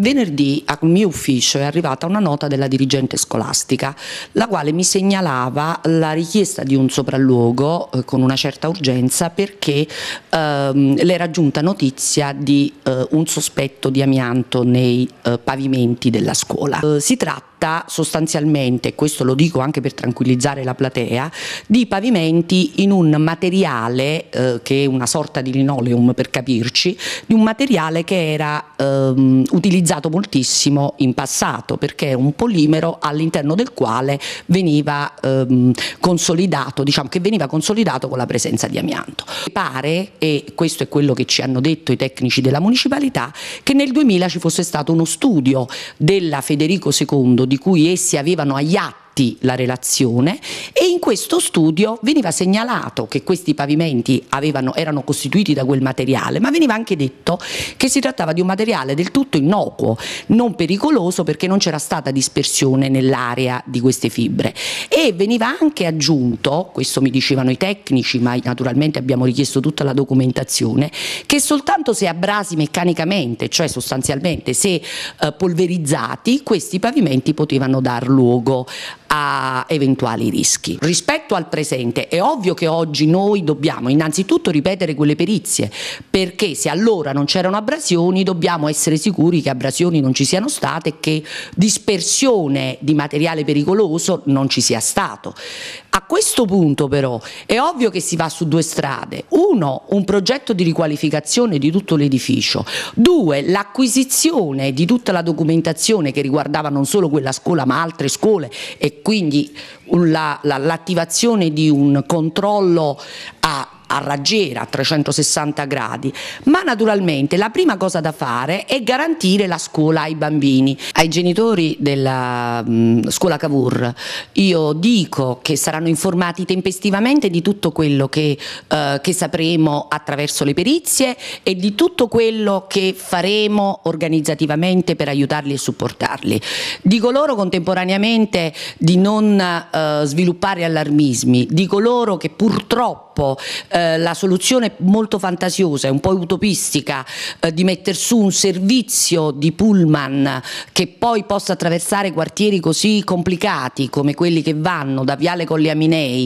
Venerdì al mio ufficio è arrivata una nota della dirigente scolastica, la quale mi segnalava la richiesta di un sopralluogo con una certa urgenza perché le era giunta notizia di un sospetto di amianto nei pavimenti della scuola. Si tratta sostanzialmente, questo lo dico anche per tranquillizzare la platea, di pavimenti in un materiale che è una sorta di linoleum, per capirci, di un materiale che era utilizzato moltissimo in passato, perché è un polimero all'interno del quale veniva consolidato, diciamo che veniva consolidato con la presenza di amianto. Pare, e questo è quello che ci hanno detto i tecnici della municipalità, che nel 2000 ci fosse stato uno studio della Federico II di cui essi avevano agli atti la relazione, e in questo studio veniva segnalato che questi pavimenti erano costituiti da quel materiale, ma veniva anche detto che si trattava di un materiale del tutto innocuo, non pericoloso, perché non c'era stata dispersione nell'area di queste fibre, e veniva anche aggiunto, questo mi dicevano i tecnici, ma naturalmente abbiamo richiesto tutta la documentazione, che soltanto se abrasi meccanicamente, cioè sostanzialmente se polverizzati, questi pavimenti potevano dar luogo a eventuali rischi. Rispetto al presente è ovvio che oggi noi dobbiamo innanzitutto ripetere quelle perizie, perché se allora non c'erano abrasioni dobbiamo essere sicuri che abrasioni non ci siano state e che dispersione di materiale pericoloso non ci sia stato. A questo punto però è ovvio che si va su due strade: uno, un progetto di riqualificazione di tutto l'edificio; due, l'acquisizione di tutta la documentazione che riguardava non solo quella scuola ma altre scuole, e quindi l'attivazione di un controllo a raggiera, a 360 gradi, ma naturalmente la prima cosa da fare è garantire la scuola ai bambini. Ai genitori della scuola Cavour io dico che saranno informati tempestivamente di tutto quello che sapremo attraverso le perizie e di tutto quello che faremo organizzativamente per aiutarli e supportarli. Dico loro contemporaneamente di non sviluppare allarmismi, dico loro che purtroppo la soluzione molto fantasiosa e un po' utopistica di mettere su un servizio di pullman che poi possa attraversare quartieri così complicati come quelli che vanno da Viale Colli Aminei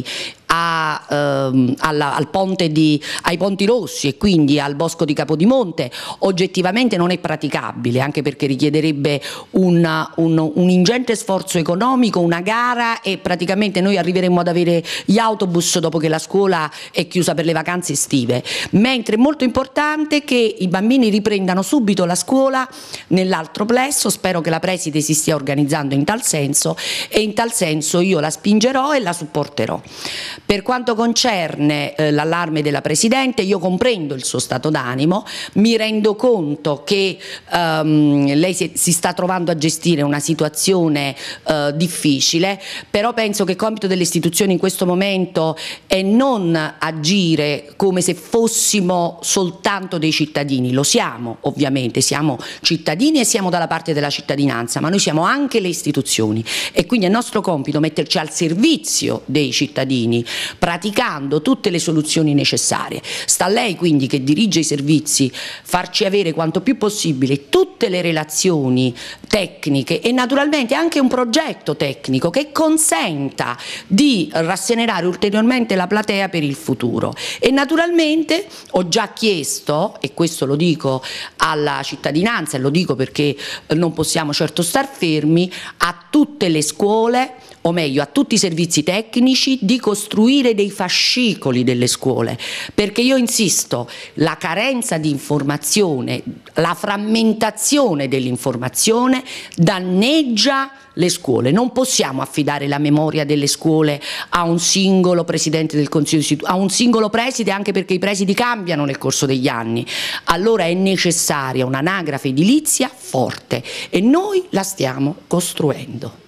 ai Ponti Rossi e quindi al Bosco di Capodimonte oggettivamente non è praticabile, anche perché richiederebbe un ingente sforzo economico, una gara, e praticamente noi arriveremmo ad avere gli autobus dopo che la scuola è chiusa per le vacanze estive, mentre è molto importante che i bambini riprendano subito la scuola nell'altro plesso. Spero che la preside si stia organizzando in tal senso, e in tal senso io la spingerò e la supporterò. Per quanto concerne l'allarme della Presidente, io comprendo il suo stato d'animo, mi rendo conto che lei si sta trovando a gestire una situazione difficile, però penso che il compito delle istituzioni in questo momento è non agire come se fossimo soltanto dei cittadini. Lo siamo, ovviamente, siamo cittadini e siamo dalla parte della cittadinanza, ma noi siamo anche le istituzioni, e quindi è nostro compito metterci al servizio dei cittadini, praticando tutte le soluzioni necessarie. Sta a lei quindi, che dirige i servizi, farci avere quanto più possibile tutte le relazioni tecniche e naturalmente anche un progetto tecnico che consenta di rasserenare ulteriormente la platea per il futuro. E naturalmente ho già chiesto, e questo lo dico alla cittadinanza e lo dico perché non possiamo certo star fermi, a tutte le scuole, o meglio a tutti i servizi tecnici, di costruire dei fascicoli delle scuole, perché io insisto, la carenza di informazione, la frammentazione dell'informazione danneggia le scuole. Non possiamo affidare la memoria delle scuole a un singolo presidente del Consiglio, a un singolo preside, anche perché i presidi cambiano nel corso degli anni. Allora è necessaria un'anagrafe edilizia forte, e noi la stiamo costruendo.